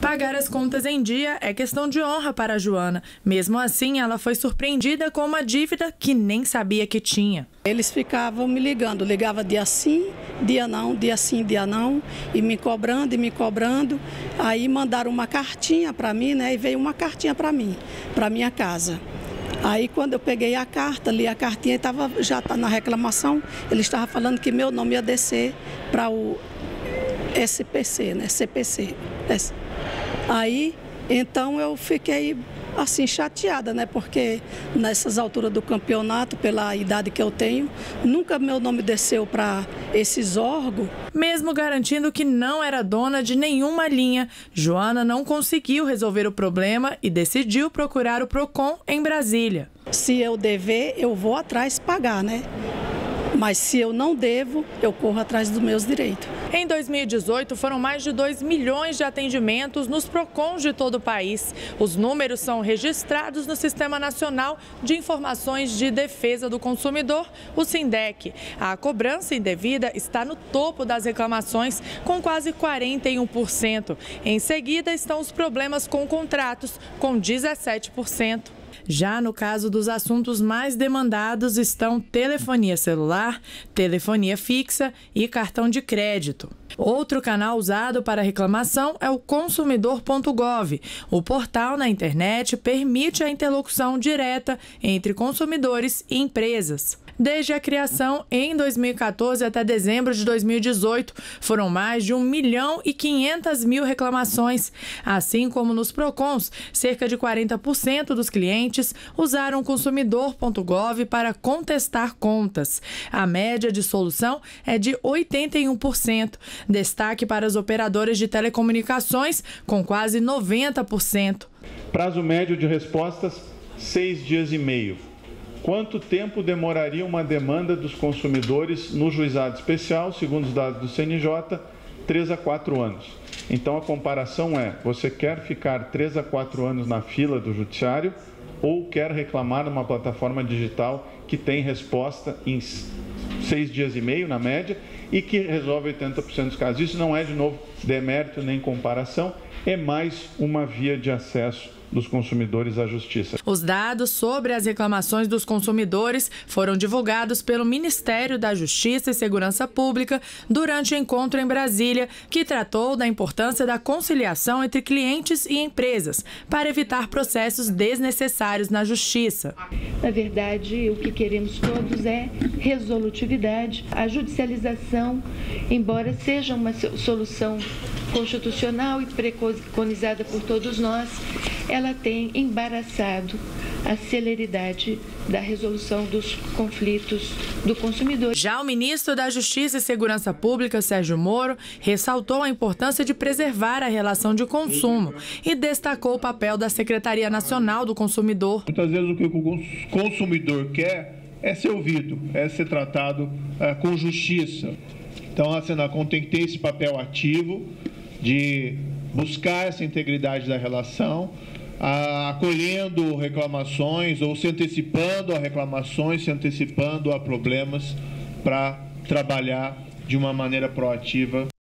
Pagar as contas em dia é questão de honra para a Joana. Mesmo assim, ela foi surpreendida com uma dívida que nem sabia que tinha. Eles ficavam me ligando, ligava dia sim, dia não, dia sim, dia não, e me cobrando. Aí mandaram uma cartinha para mim, né? E veio uma cartinha para mim, para minha casa. Aí quando eu peguei a carta, li a cartinha e já está na reclamação, ele estava falando que meu nome ia descer para o SPC, né? CPC. Aí, então eu fiquei assim chateada, né? Porque nessas alturas do campeonato, pela idade que eu tenho, nunca meu nome desceu para esses órgãos. Mesmo garantindo que não era dona de nenhuma linha, Joana não conseguiu resolver o problema e decidiu procurar o Procon em Brasília. Se eu dever, eu vou atrás pagar, né? Mas se eu não devo, eu corro atrás dos meus direitos. Em 2018, foram mais de 2 milhões de atendimentos nos PROCONs de todo o país. Os números são registrados no Sistema Nacional de Informações de Defesa do Consumidor, o SINDEC. A cobrança indevida está no topo das reclamações, com quase 41%. Em seguida, estão os problemas com contratos, com 17%. Já no caso dos assuntos mais demandados estão telefonia celular, telefonia fixa e cartão de crédito. Outro canal usado para reclamação é o consumidor.gov. O portal na internet permite a interlocução direta entre consumidores e empresas. Desde a criação em 2014 até dezembro de 2018, foram mais de 1.500.000 reclamações. Assim como nos PROCONs, cerca de 40% dos clientes usaram o consumidor.gov para contestar contas. A média de solução é de 81%. Destaque para as operadoras de telecomunicações, com quase 90%. Prazo médio de respostas, 6 dias e meio. Quanto tempo demoraria uma demanda dos consumidores no juizado especial, segundo os dados do CNJ, 3 a 4 anos. Então a comparação é, você quer ficar 3 a 4 anos na fila do judiciário ou quer reclamar numa plataforma digital que tem resposta em 6 dias e meio, na média, e que resolve 80% dos casos. Isso não é, de novo, demérito nem comparação, é mais uma via de acesso dos consumidores à justiça. Os dados sobre as reclamações dos consumidores foram divulgados pelo Ministério da Justiça e Segurança Pública durante o encontro em Brasília, que tratou da importância da conciliação entre clientes e empresas para evitar processos desnecessários na justiça. Na verdade, o que queremos todos é resolutividade. A judicialização, embora seja uma solução constitucional e preconizada por todos nós, ela tem embaraçado a celeridade da resolução dos conflitos do consumidor. Já o ministro da Justiça e Segurança Pública, Sérgio Moro, ressaltou a importância de preservar a relação de consumo e destacou o papel da Secretaria Nacional do Consumidor. Muitas vezes o que o consumidor quer é ser ouvido, é ser tratado com justiça. Então a Senacom tem que ter esse papel ativo de buscar essa integridade da relação, acolhendo reclamações ou se antecipando a reclamações, se antecipando a problemas para trabalhar de uma maneira proativa.